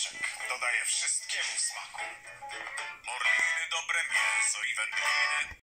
soczek dodaje wszystkiemu smaku. Morliny, dobre mięso i wędliny.